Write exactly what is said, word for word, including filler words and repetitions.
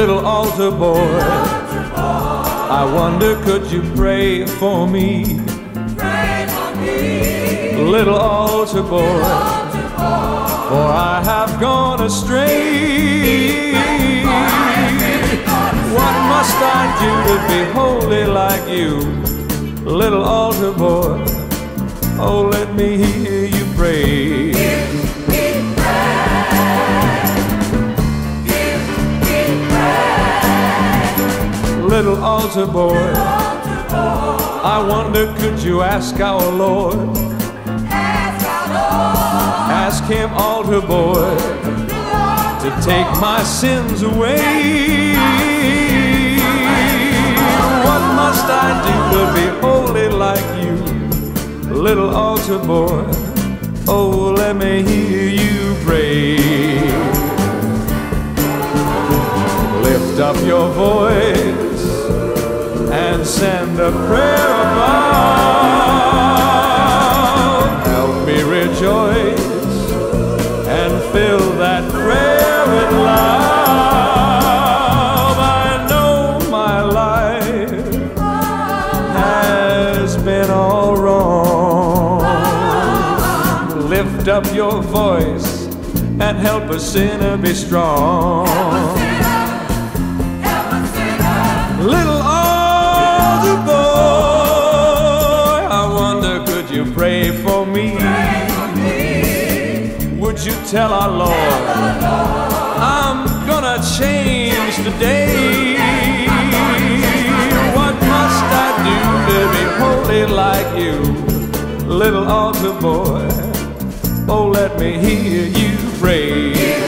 Little altar boy, I wonder could you pray for me? Pray for me. Little altar boy, for I have gone astray. What must I do to be holy like you? Little altar boy, oh let me hear you pray. Give me praise. Give me praise. Little altar boy, I wonder could you ask our Lord? Ask our Lord. Ask him, altar boy, to take my sins away. What must I do to be holy like you? Little altar boy, oh let me hear you pray. Lift up your voice and send a prayer above. Help me rejoice and fill that prayer with love. I know my life has been all wrong. Lift up your voice and help a sinner be strong. Little altar boy, I wonder could you pray for me? Would you tell our Lord I'm gonna change today? What must I do to be holy like you? Little altar boy, oh let me hear you pray.